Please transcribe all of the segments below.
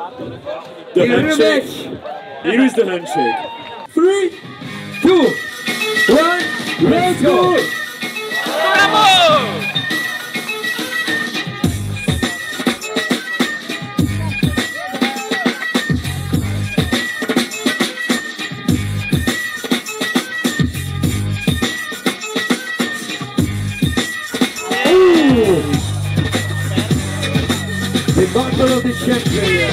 The handshake. Here is the handshake. 3, 2, 1, let's go! The battle of the champion.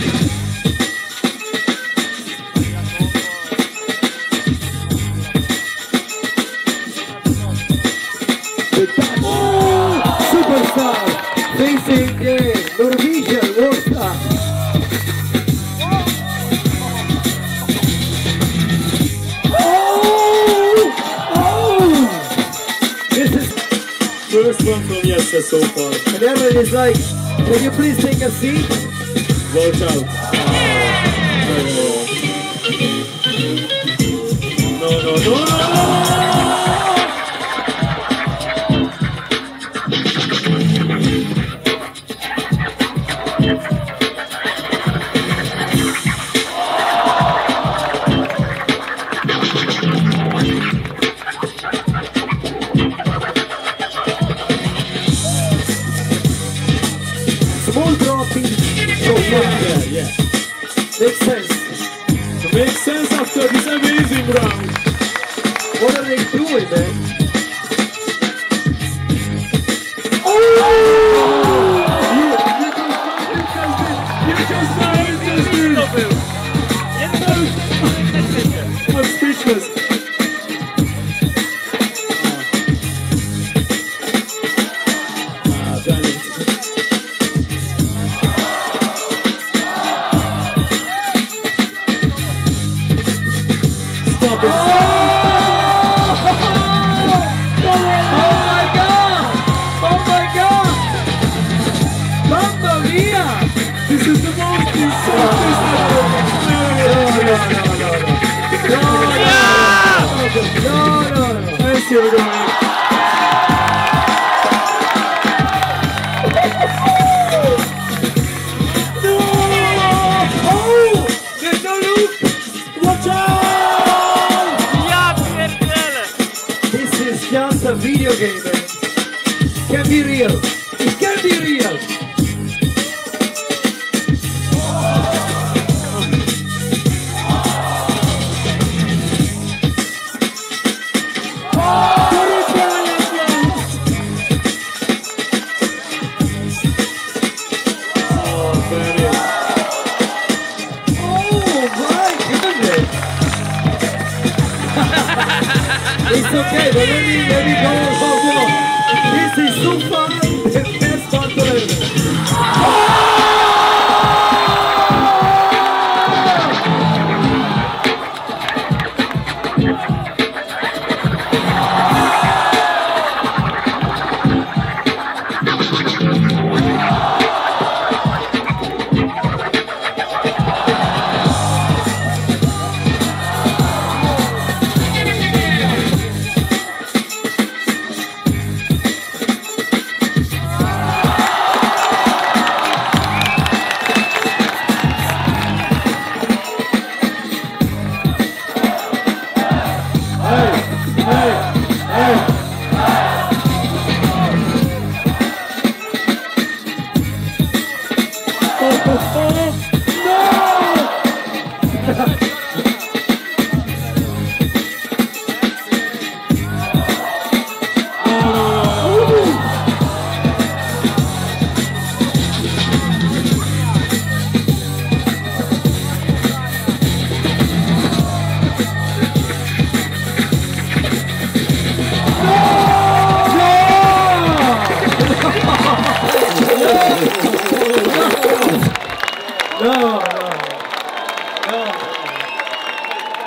The Dutch superstar facing the Norwegian rockstar. This is First one from yesterday so far. and everyone is like, can you please take a seat? Watch out. No, no, no, no, no! Small dropping, so Yeah. makes sense. It makes sense after this amazing round. What are they doing, man? You just I'm speechless. Damn it. Stop it. This is the most insane Let's see what we're going. There's no loop! Watch out! This is just a video game, man. Can be real. It can be real. It's okay, but let me go for more. This is so fun, the best battle ever. No!